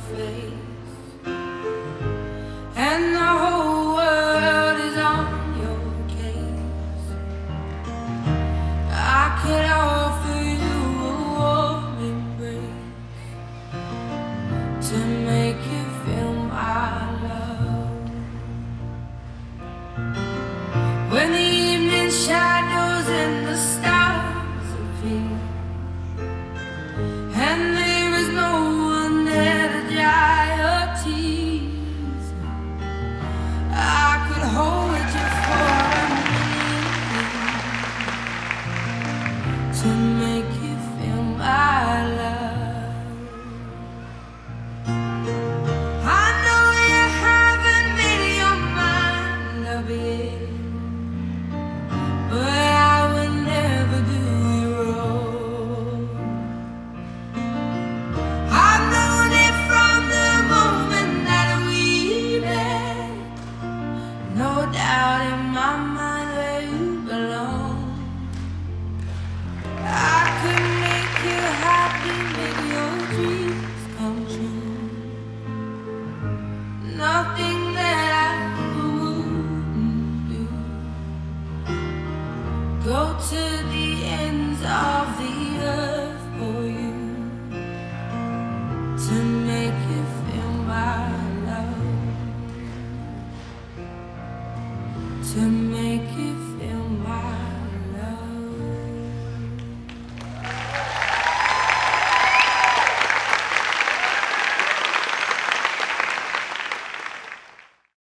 face, and the whole world is on your case. I could offer you a warm embrace to make you feel my love. When the evening shadows and the stars appear, and there is no one there to dry your tears, I could hold you for a minute to make you feel my love. I know you haven't made your mind up yet, but I would never do you wrong. I've known it from the moment that we met, no doubt in my mind where you belong. I could make you happy, make your dreams come true. Nothing that I wouldn't do. Go to the ends of the earth for you to make you feel my love, to make you feel my